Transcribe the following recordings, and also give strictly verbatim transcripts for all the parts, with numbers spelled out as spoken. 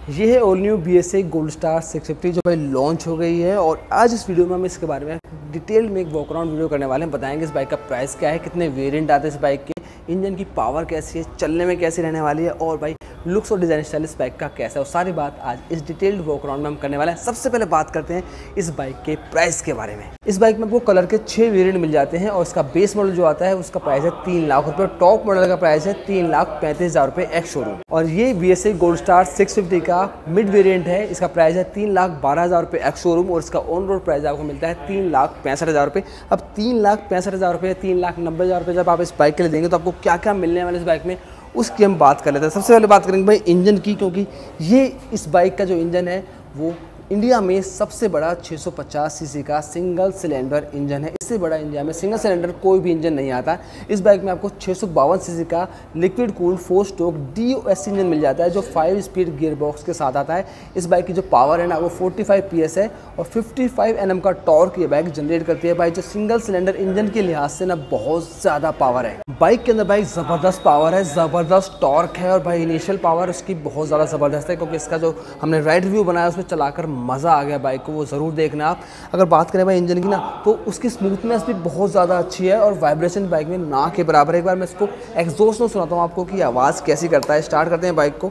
ये है all new B S six gold star six fifty जो भाई लॉन्च हो गई है। और आज इस वीडियो में हम इसके बारे में डिटेल में एक वॉक अराउंड वीडियो करने वाले हैं। बताएंगे इस बाइक का प्राइस क्या है, कितने वेरिएंट आते हैं इस बाइक के, इंजन की पावर कैसी है, चलने में कैसी रहने वाली है, और भाई लुक्स और डिज़ाइन स्टाइल इस बाइक का कैसा है, और सारी बात आज इस डिटेल्ड वॉक अराउंड में हम करने वाले हैं। सबसे पहले बात करते हैं इस बाइक के प्राइस के बारे में। इस बाइक में आपको कलर के छः वेरिएंट मिल जाते हैं और इसका बेस मॉडल जो आता है उसका प्राइस है तीन लाख रुपये। टॉप मॉडल का प्राइस है तीन लाख पैंतीस हज़ार रुपये एक्स शोरूम। और ये B S six gold star six fifty का मिड वेरिएंट है। इसका प्राइस है तीन लाख बारह हज़ार रुपये एक्स शोरूम और इसका ऑन रोड प्राइस आपको मिलता है तीन लाख पैंसठ हज़ार रुपये। अब तीन लाख पैंसठ हज़ार रुपये तीन लाख नब्बे हज़ार रुपये जब आप इस बाइक के लिए देंगे तो आपको क्या क्या मिलने वाला है इस बाइक में, उसकी हम बात कर लेते हैं। सबसे पहले बात करेंगे भाई इंजन की, क्योंकि ये इस बाइक का जो इंजन है वो इंडिया में सबसे बड़ा छह सौ पचास सीसी का सिंगल सिलेंडर इंजन है। इससे बड़ा इंडिया में सिंगल सिलेंडर कोई भी इंजन नहीं आता। इस बाइक में आपको छह सौ बावन सीसी का liquid cooled four stroke D O S engine मिल जाता है जो फाइव स्पीड गियर बॉक्स के साथ आता है। इस बाइक की जो पावर है ना वो पैंतालीस पी एस है और पचपन एन एम का टॉर्क ये बाइक जनरेट करती है। बाइक जो सिंगल सिलेंडर इंजन के लिहाज से ना बहुत ज़्यादा पावर है बाइक के अंदर। बाइक ज़बरदस्त पावर है, ज़बरदस्त टॉर्क है और भाई इनिशियल पावर उसकी बहुत ज़्यादा ज़बरदस्त है, क्योंकि इसका जो हमने राइड रिव्यू बनाया उसमें चलाकर मज़ा आ गया बाइक को, वो ज़रूर देखना आप। अगर बात करें भाई इंजन की ना तो उसकी स्मूथनेस भी बहुत ज़्यादा अच्छी है और वाइब्रेशन बाइक में ना के बराबर है। एक बार मैं इसको एग्जॉस्ट में सुनाता हूँ आपको कि आवाज़ कैसी करता है। स्टार्ट करते हैं बाइक को,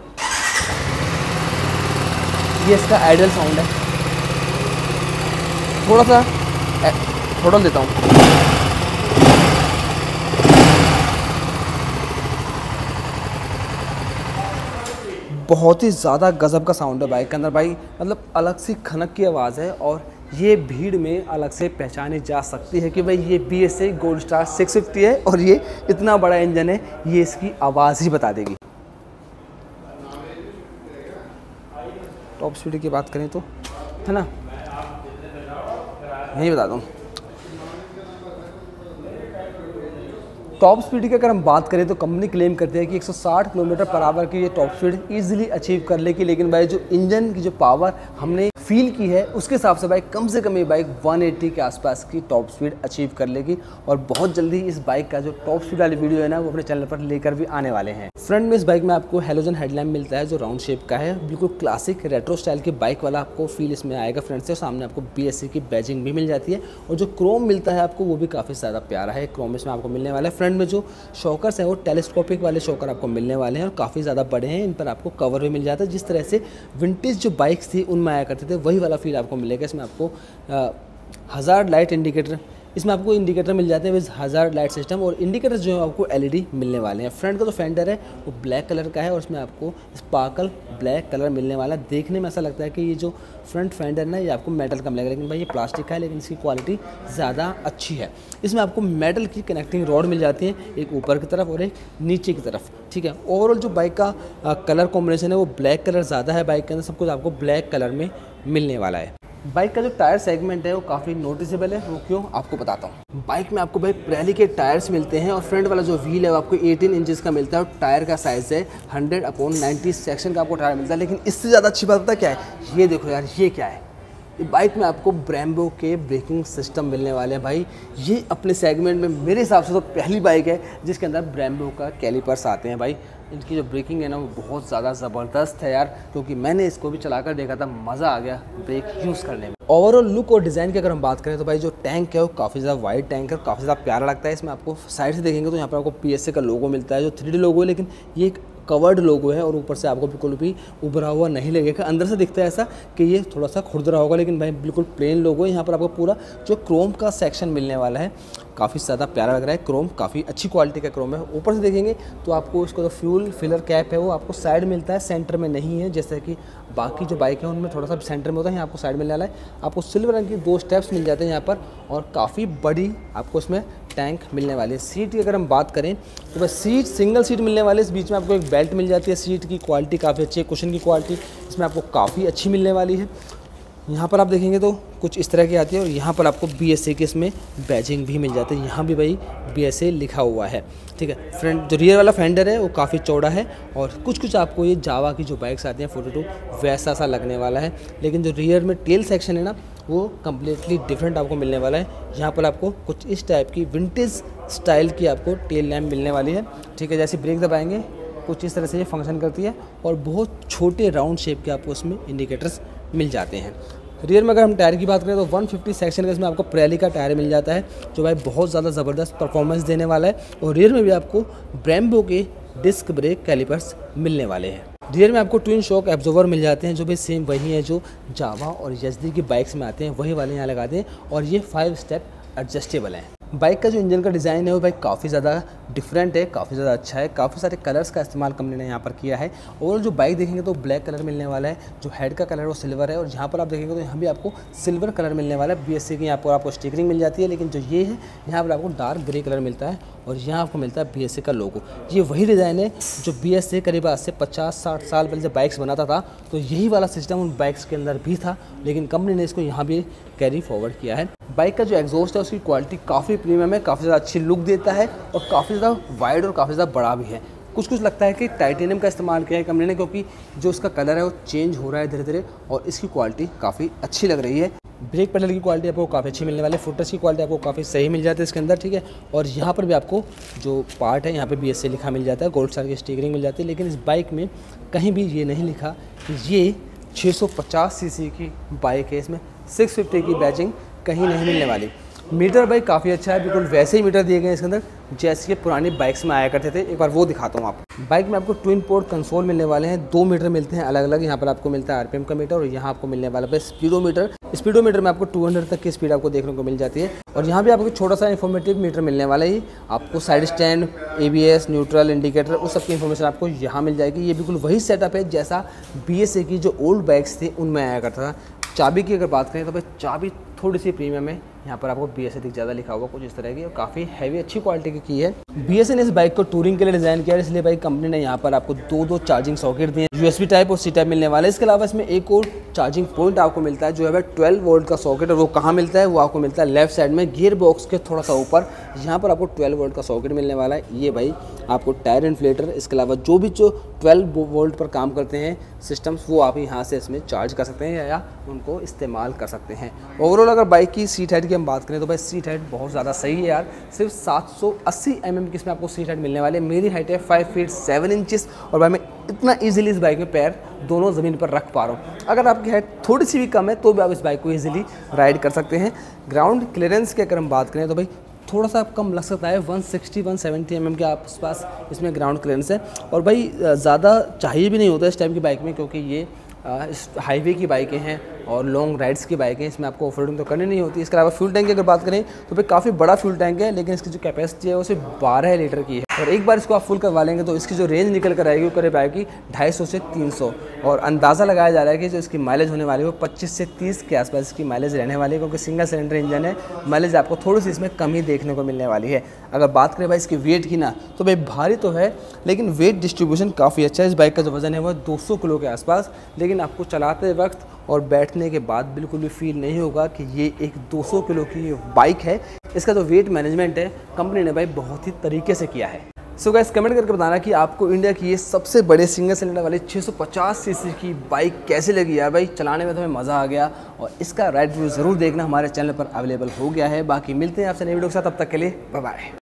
ये इसका आइडियल साउंड है। थोड़ा सा थोड़ा देता हूँ, बहुत ही ज़्यादा गजब का साउंड है बाइक के अंदर भाई, मतलब अलग सी खनक की आवाज़ है और ये भीड़ में अलग से पहचानी जा सकती है कि भाई ये B S six gold star six fifty है और ये इतना बड़ा इंजन है, ये इसकी आवाज़ ही बता देगी। टॉप स्पीड की बात करें तो है ना, यही बता दूँ। टॉप स्पीड की अगर हम बात करें तो कंपनी क्लेम करती है कि एक सौ साठ किलोमीटर पर आवर की ये टॉप स्पीड इजीली अचीव कर लेगी, लेकिन भाई जो इंजन की जो पावर हमने फील की है उसके हिसाब से बाइक कम से कम ये बाइक एक सौ अस्सी के आसपास की टॉप स्पीड अचीव कर लेगी। और बहुत जल्दी इस बाइक का जो टॉप स्पीड वाली वीडियो है ना वो अपने चैनल पर लेकर भी आने वाले हैं। फ्रंट में इस बाइक में आपको हेलोजन हेडलैम्प मिलता है जो राउंड शेप का है, बिल्कुल क्लासिक रेट्रो स्टाइल की बाइक वाला आपको फील इसमें आएगा फ्रंट से। सामने आपको बी एस सिक्स की बैजिंग भी मिल जाती है और जो क्रोम मिलता है आपको वो भी काफ़ी ज़्यादा प्यारा है। क्रोम इसमें आपको मिलने वाला है। फ्रंट में जो शॉकर्स हैं वो टेलीस्कोपिक वाले शॉकर आपको मिलने वाले हैं और काफ़ी ज़्यादा बड़े हैं। इन पर आपको कवर भी मिल जाता है, जिस तरह से विंटेज जो बाइक्स थी उनमें आया करते थे वही वाला फील आपको मिलेगा। इसमें आपको हज़ार लाइट इंडिकेटर, इसमें आपको इंडिकेटर मिल जाते हैं विद हज़ार लाइट सिस्टम और इंडिकेटर जो है आपको एल ई डी मिलने वाले हैं। फ्रंट का जो फेंडर है वो ब्लैक कलर का है और इसमें आपको स्पार्कल ब्लैक कलर मिलने वाला है। देखने में ऐसा लगता है कि ये जो फ्रंट फेंडर ना ये आपको मेटल का मिलेगा, लेकिन भाई ये प्लास्टिक का है, लेकिन इसकी क्वालिटी ज़्यादा अच्छी है। इसमें आपको मेटल की कनेक्टिंग रॉड मिल जाती है, एक ऊपर की तरफ और एक नीचे की तरफ, ठीक है। ओवरऑल जो बाइक का आ, कलर कॉम्बिनेशन है वो ब्लैक कलर ज़्यादा है बाइक के अंदर, सब कुछ आपको ब्लैक कलर में मिलने वाला है। बाइक का जो टायर सेगमेंट है वो काफ़ी नोटिसेबल है, वो क्यों आपको बताता हूँ। बाइक में आपको भाई प्रेली के टायर्स मिलते हैं और फ्रंट वाला जो व्हील है वो आपको अठारह इंचेस का मिलता है और टायर का साइज़ है हंड्रेड अपॉन नाइन्टी सेक्शन का आपको टायर मिलता है। लेकिन इससे ज़्यादा अच्छी बात पता क्या है, ये देखो यार ये क्या है, ये बाइक में आपको ब्रेम्बो के ब्रेकिंग सिस्टम मिलने वाले हैं। भाई ये अपने सेगमेंट में मेरे हिसाब से तो पहली बाइक है जिसके अंदर ब्रेम्बो का कैलिपर्स आते हैं। भाई इनकी जो ब्रेकिंग है ना वो बहुत ज़्यादा ज़बरदस्त है यार, क्योंकि मैंने इसको भी चलाकर देखा था, मज़ा आ गया ब्रेक यूज़ करने में। ओवरऑल लुक और डिज़ाइन की अगर हम बात करें तो भाई जो टैंक है वो काफ़ी ज़्यादा वाइड टैंक है, काफ़ी ज़्यादा प्यारा लगता है। इसमें आपको साइड से देखेंगे तो यहाँ पर आपको पी एस ए का लोगो मिलता है जो थ्री डी लोगो है, लेकिन ये एक कवर्ड लोगो है और ऊपर से आपको बिल्कुल भी उभरा हुआ नहीं लगेगा। अंदर से दिखता है ऐसा कि ये थोड़ा सा खुरदरा होगा, लेकिन भाई बिल्कुल प्लेन लोगो है। यहाँ पर आपको पूरा जो क्रोम का सेक्शन मिलने वाला है काफ़ी ज़्यादा प्यारा लग रहा है। क्रोम काफ़ी अच्छी क्वालिटी का क्रोम है। ऊपर से देखेंगे तो आपको इसको जो फ्यूल फिलर कैप है वो आपको साइड मिलता है, सेंटर में नहीं है, जैसे कि बाकी जो बाइक है उनमें थोड़ा सा सेंटर में होता है, यहाँ आपको साइड मिलने वाला है। आपको सिल्वर रंग की दो स्टेप्स मिल जाते हैं यहाँ पर और काफ़ी बड़ी आपको इसमें टैंक मिलने वाली है। सीट की अगर हम बात करें तो बस सीट सिंगल सीट मिलने वाली है, इस बीच में आपको एक बेल्ट मिल जाती है। सीट की क्वालिटी काफ़ी अच्छी है, कुशन की क्वालिटी इसमें आपको काफ़ी अच्छी मिलने वाली है। यहाँ पर आप देखेंगे तो कुछ इस तरह की आती है और यहाँ पर आपको बी एस ए के इसमें बैजिंग भी मिल जाती है, यहाँ भी भाई बी एस ए लिखा हुआ है, ठीक है। फ्रंट जो रियर वाला फेंडर है वो काफ़ी चौड़ा है और कुछ कुछ आपको ये जावा की जो बाइक्स आती हैं फोर्टी टू वैसा सा लगने वाला है, लेकिन जो रियर में टेल सेक्शन है ना वो कम्प्लीटली डिफरेंट आपको मिलने वाला है। यहाँ पर आपको कुछ इस टाइप की विंटेज स्टाइल की आपको टेल लैम्प मिलने वाली है, ठीक है। जैसे ब्रेक दबाएंगे कुछ इस तरह से ये फंक्शन करती है और बहुत छोटे राउंड शेप के आपको इसमें इंडिकेटर्स मिल जाते हैं। रियर में अगर हम टायर की बात करें तो वन फिफ्टी सेक्शन का इसमें आपको प्रेली का टायर मिल जाता है, जो भाई बहुत ज़्यादा ज़बरदस्त परफॉर्मेंस देने वाला है। और रियर में भी आपको ब्रेम्बो के डिस्क ब्रेक कैलिपर्स मिलने वाले हैं। रियर में आपको ट्विन शॉक एब्जॉर्वर मिल जाते हैं, जो भी सेम वही है जो जावा और यजदी की बाइक्स में आते हैं, वही वाले यहाँ लगाते हैं। और ये फाइव स्टेप एडजस्टेबल हैं। बाइक का जो इंजन का डिज़ाइन है वो बाइक काफ़ी ज़्यादा डिफरेंट है, काफ़ी ज़्यादा अच्छा है। काफ़ी सारे कलर्स का इस्तेमाल कंपनी ने यहाँ पर किया है। और जो बाइक देखेंगे तो ब्लैक कलर मिलने वाला है, जो हेड का कलर है वो सिल्वर है। और यहाँ पर आप देखेंगे तो यहाँ भी आपको सिल्वर कलर मिलने वाला है। बीएससी की यहाँ पर आपको स्टिकरिंग मिल जाती है, लेकिन जो ये है यहाँ पर आपको डार्क ग्रे कलर मिलता है और यहाँ आपको मिलता है बीएससी का लोगो। ये वही डिज़ाइन है जो बीएससी करीब आज से पचास साठ साल पहले जब बाइक्स बनाता था तो यही वाला सिस्टम उन बाइक्स के अंदर भी था, लेकिन कंपनी ने इसको यहाँ भी कैरी फॉरवर्ड किया है। बाइक का जो एग्जॉस्ट है उसकी क्वालिटी काफ़ी प्रीमियम है, काफ़ी ज़्यादा अच्छी लुक देता है और काफ़ी ज़्यादा वाइड और काफ़ी ज़्यादा बड़ा भी है। कुछ कुछ लगता है कि टाइटेनियम का इस्तेमाल किया है कंपनी ने, क्योंकि जो उसका कलर है वो चेंज हो रहा है धीरे धीरे और इसकी क्वालिटी काफ़ी अच्छी लग रही है। ब्रेक पैडल की क्वालिटी आपको काफ़ी अच्छी मिलने वाली है, फुटरेस्ट की क्वालिटी आपको काफ़ी सही मिल जाती है इसके अंदर, ठीक है। और यहाँ पर भी आपको जो पार्ट है यहाँ पे बीएससी लिखा मिल जाता है, गोल्ड स्टार की स्टिकरिंग मिल जाती है। लेकिन इस बाइक में कहीं भी ये नहीं लिखा कि ये छः सौ पचास सीसी की बाइक है, इसमें सिक्स फिफ्टी की बैजिंग कहीं नहीं मिलने वाली। मीटर बाइक काफ़ी अच्छा है, बिल्कुल वैसे ही मीटर दिए गए हैं इसके अंदर जैसे कि पुरानी बाइक्स में आया करते थे। एक बार वो दिखाता हूँ आपको। बाइक में आपको ट्विन पोर्ट कंसोल मिलने वाले हैं, दो मीटर मिलते हैं अलग अलग। यहाँ पर आपको मिलता है आरपीएम का मीटर और यहाँ आपको मिलने वाला है स्पीडोमीटर। स्पीडोमीटर में आपको दो सौ तक की स्पीड आपको देखने को मिल जाती है। और यहाँ भी आपको छोटा सा इन्फॉर्मेटिव मीटर मिलने वाला है। आपको side stand, ABS, neutral, indicator उस सब की इन्फॉर्मेशन आपको यहाँ मिल जाएगी। ये बिल्कुल वही सेटअप है जैसा बीएसए की जो ओल्ड बाइक्स थी उनमें आया करता था। चाबी की अगर बात करें तो भाई चाबी थोड़ी सी प्रीमियम है, यहाँ पर आपको बीएसए दिख ज़्यादा लिखा हुआ कुछ इस तरह की और काफ़ी हैवी अच्छी क्वालिटी की की है। बीएसए ने इस बाइक को टूरिंग के लिए डिज़ाइन किया है, इसलिए बाइक कंपनी ने यहाँ पर आपको दो दो चार्जिंग सॉकेट दिए हैं, यूएसबी टाइप और सी टाइप मिलने वाला है। इसके अलावा इसमें एक और चार्जिंग पॉइंट आपको मिलता है, जो है ट्वेल्व वोल्ट का सॉकेट। और वो कहाँ मिलता है, वो आपको मिलता है लेफ्ट साइड में गियर बॉक्स के थोड़ा सा ऊपर, यहाँ पर आपको ट्वेल्व वोल्ट का सॉकेट मिलने वाला है। ये भाई आपको टायर इन्फ्लेटर, इसके अलावा जो भी जो ट्वेल्व वोल्ट पर काम करते हैं सिस्टम्स, वो आप यहाँ से इसमें चार्ज कर सकते हैं या उनको इस्तेमाल कर सकते हैं। ओवरऑल अगर बाइक की सीट हाइट की हम बात करें तो भाई सीट हाइट बहुत ज़्यादा सही है यार। सिर्फ सात सौ अस्सी एम एम की इसमें आपको सीट हाइट मिलने वाली है। मेरी हाइट है फाइव फीट सेवन इंचेस और भाई मैं इतना ईजिली इस बाइक में पैर दोनों ज़मीन पर रख पा रहा हूँ। अगर आपकी हाइट थोड़ी सी भी कम है तो भी आप इस बाइक को ईजिली राइड कर सकते हैं। ग्राउंड क्लियरेंस की अगर हम बात करें तो भाई थोड़ा सा कम लग सकता है, one sixty one seventy M M के आसपास इसमें ग्राउंड क्लियरेंस है। और भाई ज़्यादा चाहिए भी नहीं होता इस टाइप की बाइक में, क्योंकि ये इस हाईवे की बाइकें हैं और लॉन्ग राइड्स की बाइकें, इसमें आपको ऑफ रोडिंग तो करनी नहीं होती। इसके अलावा फ्यूल टैंक की अगर बात करें तो भाई काफ़ी बड़ा फ्यूल टैंक है, लेकिन इसकी जो कैपेसिटी है वो सिर्फ बारह लीटर की है। और एक बार इसको आप फुल करवा लेंगे तो इसकी जो रेंज निकल कर आएगी वो करीब आएगी ढाई सौ से तीन सौ। और अंदाज़ा लगाया जा रहा है कि जो इसकी माइलेज होने वाली है वो पच्चीस से तीस के आसपास इसकी माइलेज रहने वाली है, क्योंकि सिंगल सिलेंडर इंजन है। माइलेज आपको थोड़ी सी इसमें कम ही देखने को मिलने वाली है। अगर बात करें भाई इसकी वेट की ना, तो भाई भारी तो है लेकिन वेट डिस्ट्रीब्यूशन काफ़ी अच्छा है। इस बाइक का जो वज़न है वो दो सौ किलो के आसपास, लेकिन आपको चलाते वक्त और बैठने के बाद बिल्कुल भी फील नहीं होगा कि ये एक दो सौ किलो की बाइक है। इसका जो वेट मैनेजमेंट है कंपनी ने भाई बहुत ही तरीके से किया है। सो गाइस कमेंट करके बताना कि आपको इंडिया की ये सबसे बड़े सिंगल सिलेंडर वाली छह सौ पचास सीसी की बाइक कैसी लगी यार। भाई चलाने में तो हमें मज़ा आ गया और इसका राइड व्यू ज़रूर देखना, हमारे चैनल पर अवेलेबल हो गया है। बाकी मिलते हैं आपसे नई वीडियो के साथ, तब तक के लिए बाय बाय।